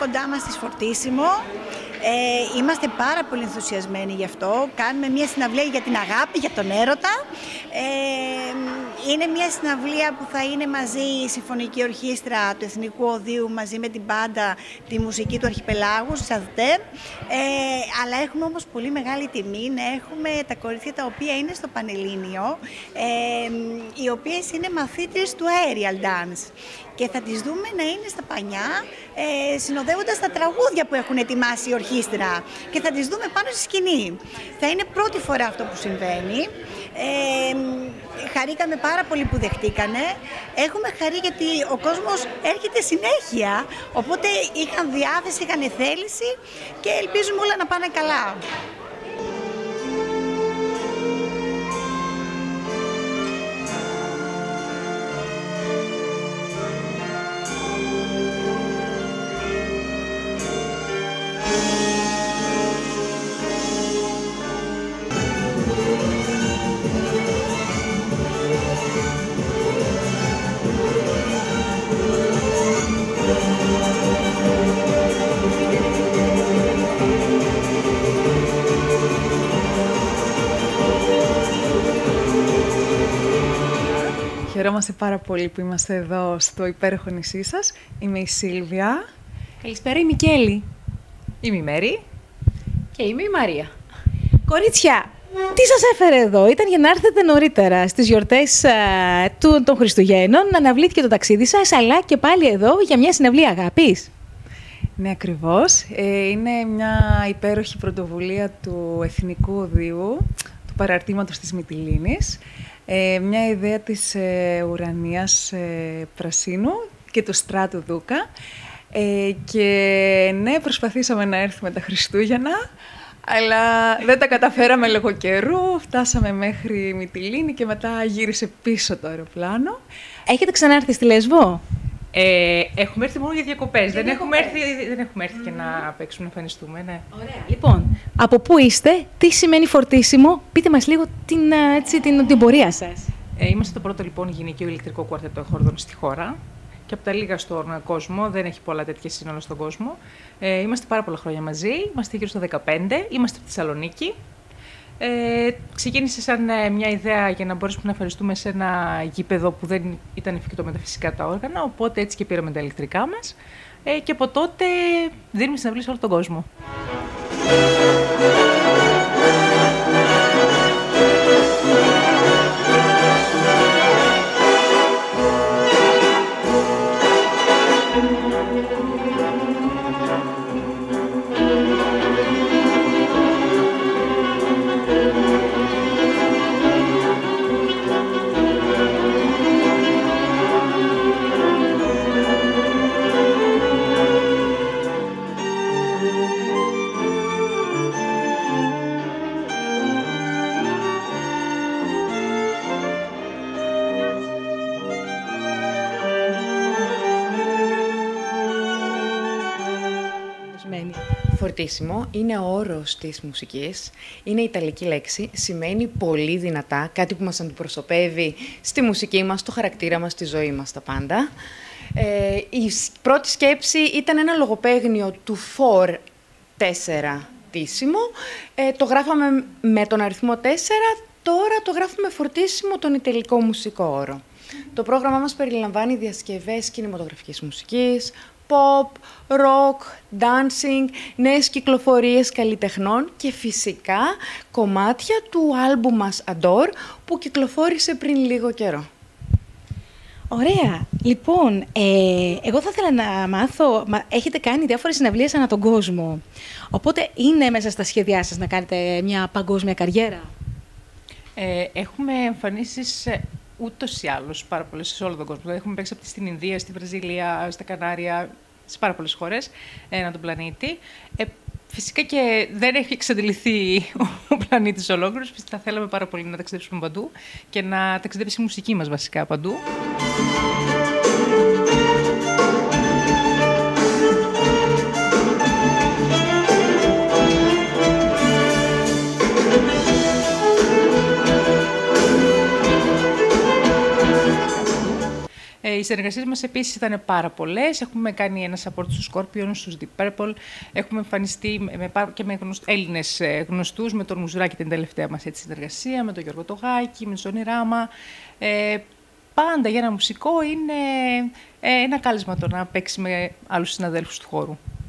κοντά μας στη Φορτίσιμο. Είμαστε πάρα πολύ ενθουσιασμένοι γι' αυτό. Κάνουμε μια συναυλία για την αγάπη, για τον έρωτα. Είναι μια συναυλία που θα είναι μαζί η Συμφωνική Ορχήστρα του Εθνικού Οδείου μαζί με την μπάντα, τη μουσική του Αρχιπελάγου, Σαδτέ. Αλλά έχουμε όμως πολύ μεγάλη τιμή να έχουμε τα κορίτσια τα οποία είναι στο Πανελλήνιο, οι οποίες είναι μαθήτριες του Aerial Dance. Και θα τις δούμε να είναι στα πανιά, συνοδεύοντας τα τραγούδια που έχουν ετοιμάσει η ορχήστρα. Και θα τις δούμε πάνω στη σκηνή. Θα είναι πρώτη φορά αυτό που συμβαίνει. Χαρήκαμε πάρα πολύ που δεχτήκανε. Έχουμε χαρεί γιατί ο κόσμος έρχεται συνέχεια. Οπότε είχαν διάθεση, είχαν θέληση και ελπίζουμε όλα να πάνε καλά. Χαιρόμαστε πάρα πολύ που είμαστε εδώ στο υπέροχο νησί σας. Είμαι η Σίλβια. Καλησπέρα, είμαι η Μικέλη. Είμαι η Μέρη. Και είμαι η Μαρία. Κορίτσια, τι σας έφερε εδώ? Ήταν για να έρθετε νωρίτερα στις γιορτές των Χριστουγέννων, να αναβλήθηκε το ταξίδι σας, αλλά και πάλι εδώ για μια συναυλία αγάπης. Ναι, ακριβώς. Είναι μια υπέροχη πρωτοβουλία του Εθνικού Οδείου, του Παραρτήματος της Μυτιλήνης. Μια ιδέα της Ουρανίας Πρασίνου και του Στράτου Δούκα. Και ναι, προσπαθήσαμε να έρθουμε τα Χριστούγεννα, αλλά δεν τα καταφέραμε λόγω καιρού. Φτάσαμε μέχρι Μυτιλήνη και μετά γύρισε πίσω το αεροπλάνο. Έχετε ξανάρθει στη Λέσβο? Έχουμε έρθει μόνο για διακοπές. Δεν έχουμε έρθει και να παίξουμε, να εμφανιστούμε. Ναι. Ωραία. Λοιπόν, από πού είστε, τι σημαίνει Φορτίσιμο, πείτε μας λίγο την πορεία σας. Είμαστε το πρώτο λοιπόν γυναικείο ηλεκτρικό κουαρτέτο εχόρδων στη χώρα και από τα λίγα στον κόσμο, δεν έχει πολλά τέτοια σύνολα στον κόσμο. Είμαστε πάρα πολλά χρόνια μαζί, είμαστε γύρω στα 15, είμαστε από τη Θεσσαλονίκη. Ξεκίνησε σαν μια ιδέα για να μπορέσουμε να εμφανιστούμε σε ένα γήπεδο που δεν ήταν εφικτό με τα φυσικά τα όργανα, οπότε έτσι και πήραμε τα ηλεκτρικά μας και από τότε δίνουμε συναυλίες σε όλο τον κόσμο. Φορτίσιμο είναι ο όρος της μουσικής, είναι ιταλική λέξη, σημαίνει πολύ δυνατά, κάτι που μας αντιπροσωπεύει στη μουσική μας, στο χαρακτήρα μας, στη ζωή μας, τα πάντα. Η πρώτη σκέψη ήταν ένα λογοπαίγνιο του for 4 τίσιμο, το γράφαμε με τον αριθμό 4, τώρα το γράφουμε φορτίσιμο τον ιταλικό μουσικό όρο. Το πρόγραμμά μας περιλαμβάνει διασκευές κινηματογραφικής μουσικής, pop, rock, dancing, νέες κυκλοφορίες καλλιτεχνών και φυσικά κομμάτια του άλμπουμ μας Adore που κυκλοφόρησε πριν λίγο καιρό. Ωραία. Λοιπόν, εγώ θα ήθελα να μάθω, έχετε κάνει διάφορες συναυλίες ανά τον κόσμο, οπότε είναι μέσα στα σχέδιά σας να κάνετε μια παγκόσμια καριέρα? Έχουμε εμφανίσεις ούτως ή άλλως πάρα πολλές σε όλο τον κόσμο. Έχουμε παίξει στην Ινδία, στη Βραζιλία, στα Κανάρια, σε πάρα πολλές χώρες ανά τον πλανήτη. Φυσικά και δεν έχει εξαντληθεί ο πλανήτης ολόκληρος. Θα θέλαμε πάρα πολύ να ταξιδέψουμε παντού και να ταξιδέψει η μουσική μας βασικά παντού. Οι συνεργασίες μας επίσης ήταν πάρα πολλές. Έχουμε κάνει ένα support στους Scorpions, στους Deep Purple. Έχουμε εμφανιστεί και με Έλληνες γνωστούς, με τον Μουζουράκη την τελευταία μας συνεργασία, με τον Γιώργο Τογάκη, με τον Ζώνη Ράμα. Πάντα για ένα μουσικό είναι ένα κάλεσμα το να παίξει με άλλους συναδέλφους του χώρου.